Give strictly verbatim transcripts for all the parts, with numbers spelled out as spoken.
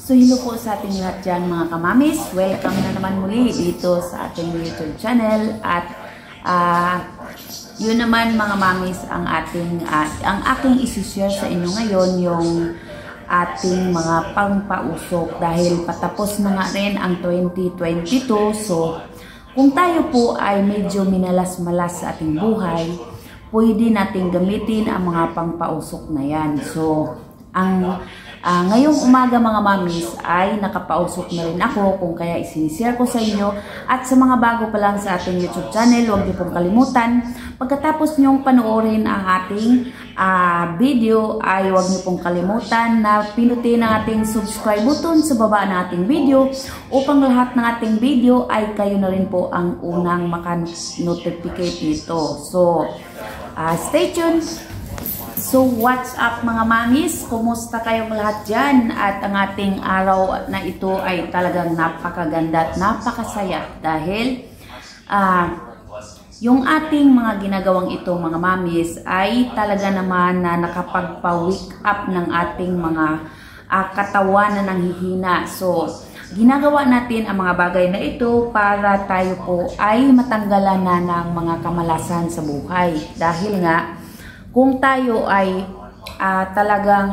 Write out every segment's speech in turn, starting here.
So hello po sa ating lahat dyan mga kamamis. Welcome na naman muli dito sa ating YouTube channel. At uh, yun naman mga mamis ang ating uh, ang aking isi-share sa inyo ngayon, yung ating mga pangpausok dahil patapos na nga rin ang twenty twenty-two. So kung tayo po ay medyo minalas-malas sa ating buhay, pwede natin gamitin ang mga pangpausok na yan. So ang Uh, ngayong umaga mga mamis ay nakapausok na rin ako, kung kaya isinishare ko sa inyo. At sa mga bago pa lang sa ating YouTube channel, huwag niyo pong kalimutan, pagkatapos nyong panoorin ang ating uh, video ay huwag niyo pong kalimutan na pinutin ang ating subscribe button sa baba ng ating video upang lahat ng ating video ay kayo na rin po ang unang maka-notificate nito. So uh, stay tuned. So what's up mga mamis? Kumusta kayong lahat dyan? At ang ating araw na ito ay talagang napakaganda at napakasaya dahil uh, yung ating mga ginagawang ito mga mamis ay talaga naman na nakapagpa-wake up ng ating mga uh, katawan na nanghihina. So ginagawa natin ang mga bagay na ito para tayo po ay matanggalan na ng mga kamalasan sa buhay. Dahil nga kung tayo ay uh, talagang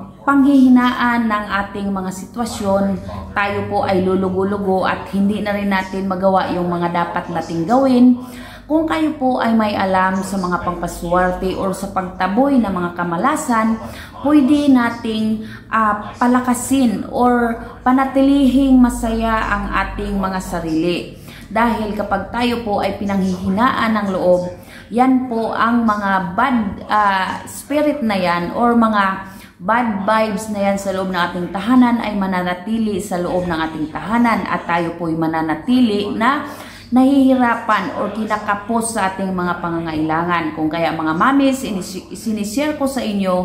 panghihinaan ng ating mga sitwasyon, tayo po ay lulugo-lugo at hindi na rin natin magawa yung mga dapat nating gawin. Kung kayo po ay may alam sa mga pangpaswerte or sa pagtaboy ng mga kamalasan, pwede nating uh, palakasin or panatilihing masaya ang ating mga sarili. Dahil kapag tayo po ay pinanghihinaan ng loob, yan po ang mga bad uh, spirit na yan or mga bad vibes na yan sa loob ng ating tahanan ay mananatili sa loob ng ating tahanan at tayo po ay mananatili na nahihirapan or kinakapos sa ating mga pangangailangan. Kung kaya mga mamis, isinishare ko sa inyo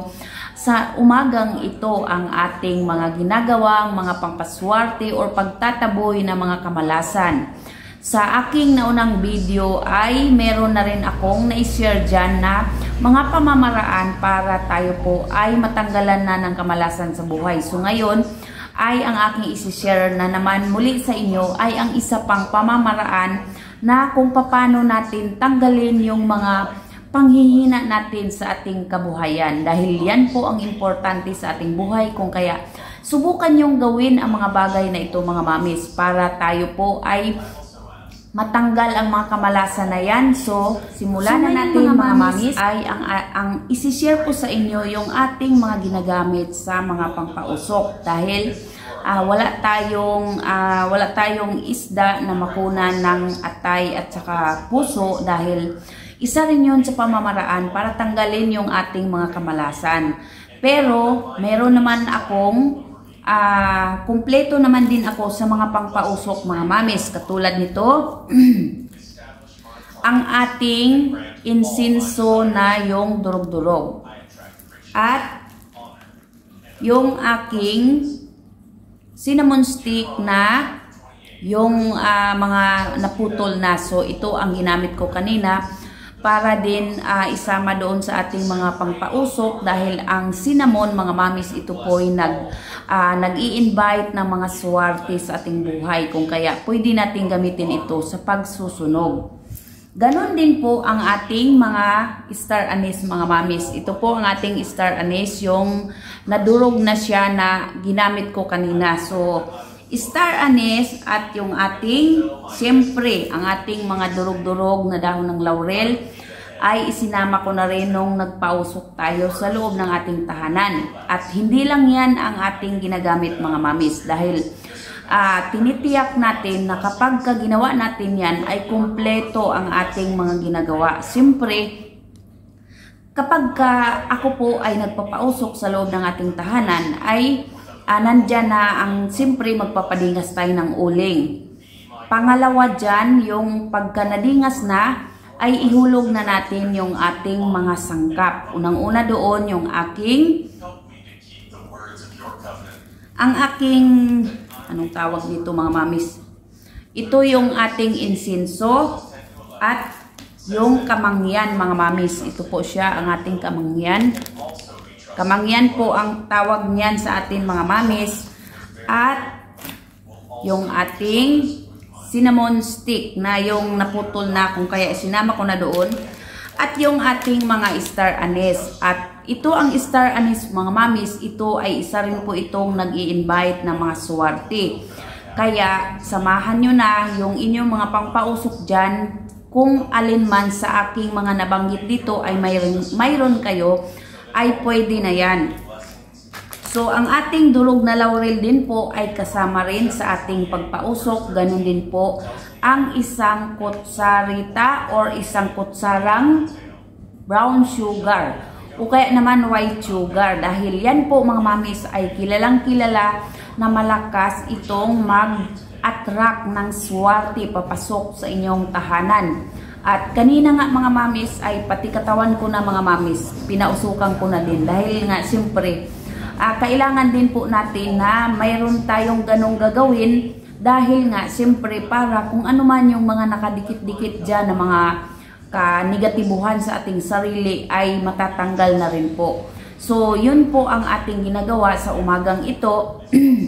sa umagang ito ang ating mga ginagawang mga pangpaswerte or pagtataboy ng mga kamalasan. Sa aking naunang video ay meron na rin akong na-share dyan na mga pamamaraan para tayo po ay matanggalan na ng kamalasan sa buhay. So ngayon ay ang aking isi-share na naman muli sa inyo ay ang isa pang pamamaraan na kung paano natin tanggalin yung mga panghihina natin sa ating kabuhayan. Dahil yan po ang importante sa ating buhay, kung kaya subukan yung gawin ang mga bagay na ito mga mamis para tayo po ay matanggal ang mga kamalasan na yan. So, simulan so, na natin mga, mga mamis ay ang, ang isi-share ko sa inyo yung ating mga ginagamit sa mga pangpausok. Dahil uh, wala tayong uh, wala tayong isda na makunan ng atay at saka puso, dahil isa rin yun sa pamamaraan para tanggalin yung ating mga kamalasan. Pero, meron naman akong Uh, kumpleto naman din ako sa mga pangpausok mga mamis. Katulad nito ang ating insinso na yung durog-durog at yung aking cinnamon stick na yung uh, mga naputol na. So ito ang ginamit ko kanina para din uh, isama doon sa ating mga pangpausok, dahil ang cinnamon mga mamis ito po ay nag, uh, nag-i-invite ng mga swerte sa ating buhay, kung kaya pwede natin gamitin ito sa pagsusunog. Ganon din po ang ating mga star anise mga mamis. Ito po ang ating star anise, yung nadurog na siya na ginamit ko kanina. So star anise at yung ating, siyempre, ang ating mga durog-durog na dahon ng laurel ay isinama ko na rin nung nagpausok tayo sa loob ng ating tahanan. At hindi lang yan ang ating ginagamit mga mamis, dahil uh, tinitiyak natin na kapag ginawa natin yan ay kumpleto ang ating mga ginagawa. Siyempre, kapag ka ako po ay nagpapausok sa loob ng ating tahanan ay Uh, nandyan na ang siyempre magpapadingas tayo ng uling. Pangalawa dyan, yung pagka nadingas na ay ihulog na natin yung ating mga sangkap. Unang-una doon yung aking ang aking anong tawag dito mga mamis, ito yung ating insinso at yung kamangyan mga mamis. Ito po siya ang ating kamangyan. Kamangyan po ang tawag niyan sa atin mga mamis. at yung ating cinnamon stick na yung naputol na, kung kaya sinama ko na doon, at yung ating mga star anise. At ito ang star anise mga mamis, ito ay isa rin po itong nag-i-invite ng mga swerte. Kaya samahan nyo na yung inyong mga pangpausok dyan. Kung alin man sa aking mga nabanggit dito ay mayroon, mayroon kayo, ay pwede na yan. So ang ating durog na laurel din po ay kasama rin sa ating pagpausok. Ganun din po ang isang kutsarita or isang kutsarang brown sugar o kaya naman white sugar. Dahil yan po mga mamis ay kilalang kilala na malakas itong mag-attract ng swerte papasok sa inyong tahanan. At kanina nga mga mamis ay pati katawan ko na mga mamis, pinausukan ko na din. Dahil nga siyempre, uh, kailangan din po natin na mayroon tayong ganong gagawin. Dahil nga siyempre para kung ano man yung mga nakadikit-dikit dyan na mga ka-negatibuhan sa ating sarili ay matatanggal na rin po. So, yun po ang ating ginagawa sa umagang ito.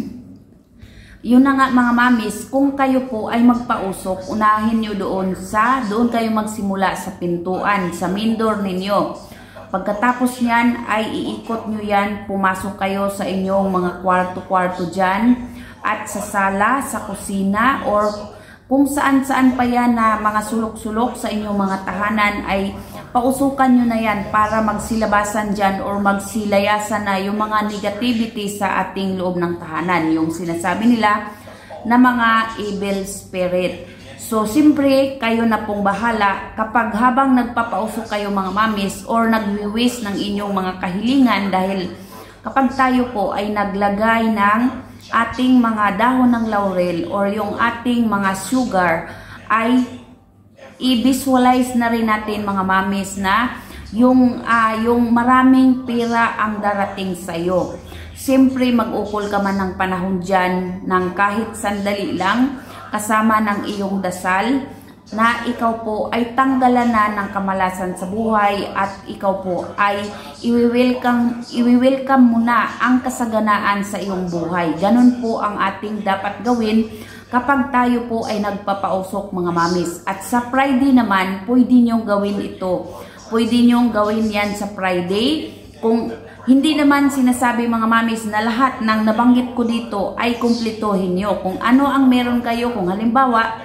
Yun na nga mga mamis, kung kayo po ay magpausok, unahin nyo doon sa, doon kayo magsimula sa pintuan, sa main door ninyo. Pagkatapos nyan ay iikot nyo yan, pumasok kayo sa inyong mga kwarto-kwarto dyan, at sa sala, sa kusina, or kung saan-saan pa yan na mga sulok-sulok sa inyong mga tahanan ay pausukan nyo na yan para magsilabasan dyan or magsilayasan na yung mga negativity sa ating loob ng tahanan. Yung sinasabi nila na mga evil spirit. So, siyempre, kayo na pong bahala kapag habang nagpapausok kayo mga mamis or nagwiwis ng inyong mga kahilingan dahil kapag tayo po ay naglagay ng ating mga dahon ng laurel or yung ating mga sugar ay i-visualize na rin natin mga mamis na yung, uh, yung maraming pera ang darating sa iyo. Siyempre mag-ukol ka man ng panahon dyan ng kahit sandali lang kasama ng iyong dasal na ikaw po ay tanggalan na ng kamalasan sa buhay at ikaw po ay i-welcome, i-welcome mo na ang kasaganaan sa iyong buhay. Ganun po ang ating dapat gawin kapag tayo po ay nagpapausok mga mamis. At sa Friday naman, pwede nyong gawin ito. Pwede nyong gawin yan sa Friday. Kung hindi naman sinasabi mga mamis na lahat ng nabanggit ko dito ay kumplituhin nyo. Kung ano ang meron kayo, kung halimbawa,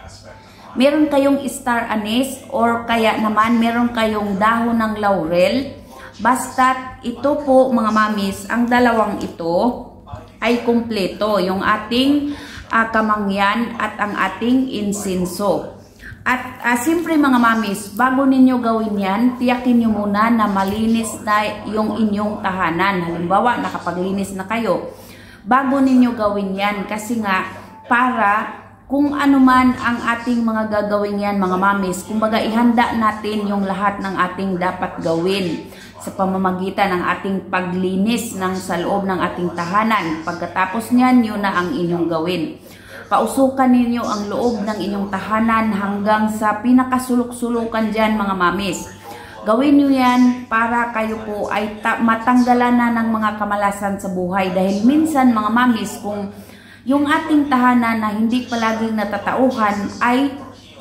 meron kayong star anise or kaya naman meron kayong dahon ng laurel. Basta ito po mga mamis, ang dalawang ito ay kumpleto. Yung ating uh, kamangyan at ang ating insinso. At uh, siyempre mga mamis, bago ninyo gawin yan, tiyakin nyo muna na malinis na yung inyong tahanan. Halimbawa, nakapaglinis na kayo. Bago ninyo gawin yan kasi nga para kung ano man ang ating mga gagawin yan mga mamis, kumbaga ihanda natin yung lahat ng ating dapat gawin sa pamamagitan ng ating paglinis ng sa loob ng ating tahanan. Pagkatapos niyan, yun na ang inyong gawin. Pausukan ninyo ang loob ng inyong tahanan hanggang sa pinakasulok-sulukan dyan mga mamis. Gawin nyo yan para kayo po ay matanggalan na ng mga kamalasan sa buhay. Dahil minsan mga mamis, kung yung ating tahanan na hindi palaging natatauhan ay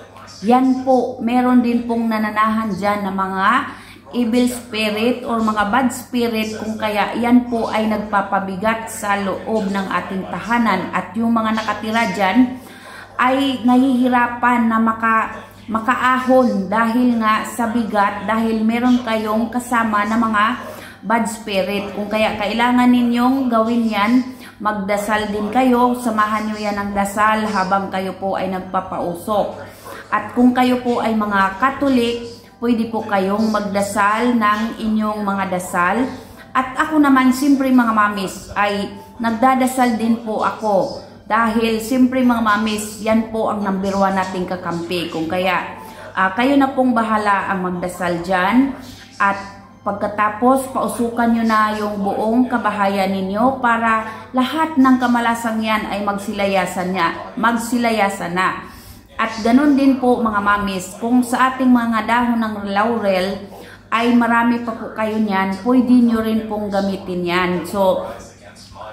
yan po, meron din pong nananahan dyan na mga evil spirit or mga bad spirit, kung kaya yan po ay nagpapabigat sa loob ng ating tahanan at yung mga nakatira dyan ay nahihirapan na maka, makaahon dahil nga sa bigat, dahil meron kayong kasama na mga bad spirit. Kung kaya kailangan ninyong gawin yan, magdasal din kayo, samahan nyo yan ng dasal habang kayo po ay nagpapausok. At kung kayo po ay mga Katolik, pwede po kayong magdasal ng inyong mga dasal. At ako naman, siyempre mga mamis, ay nagdadasal din po ako. Dahil siyempre mga mamis, yan po ang number one nating kakampi. Kung kaya, uh, kayo na pong bahala ang magdasal dyan. At pagkatapos, pausukan nyo na yung buong kabahayan ninyo para lahat ng kamalasang yan ay magsilayasan, niya, magsilayasan na. At ganun din po mga mamis, kung sa ating mga dahon ng laurel ay marami pa po kayo niyan, pwede nyo rin pong gamitin yan. So,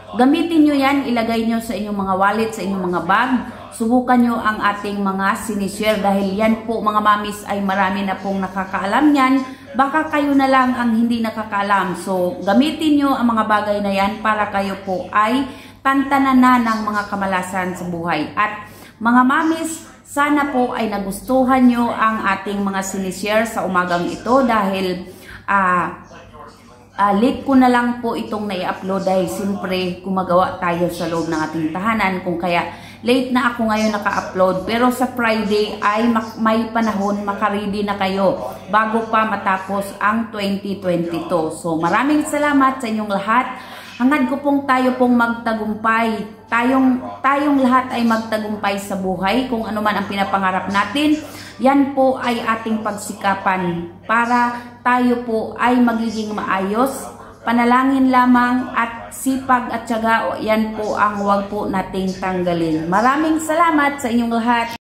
Gamitin nyo yan, ilagay nyo sa inyong mga wallet, sa inyong mga bag. Subukan nyo ang ating mga sinishare dahil yan po mga mamis ay marami na pong nakakaalam yan. Baka kayo na lang ang hindi nakakaalam. So gamitin nyo ang mga bagay na yan para kayo po ay tantanan na ng mga kamalasan sa buhay. At mga mamis, sana po ay nagustuhan nyo ang ating mga sinishare sa umagang ito dahil ah... Uh, Uh, late ko na lang po itong nai-upload dahil siyempre gumagawa tayo sa loob ng ating tahanan, kung kaya late na ako ngayon naka-upload. Pero sa Friday ay may panahon, makaready na kayo bago pa matapos ang twenty twenty-two. So maraming salamat sa inyong lahat. Hangad ko pong tayo pong magtagumpay. Tayong, tayong lahat ay magtagumpay sa buhay kung ano man ang pinapangarap natin. Yan po ay ating pagsikapan para tayo po ay magiging maayos. Panalangin lamang at sipag at tiyaga, yan po ang huwag po nating tanggalin. Maraming salamat sa inyong lahat.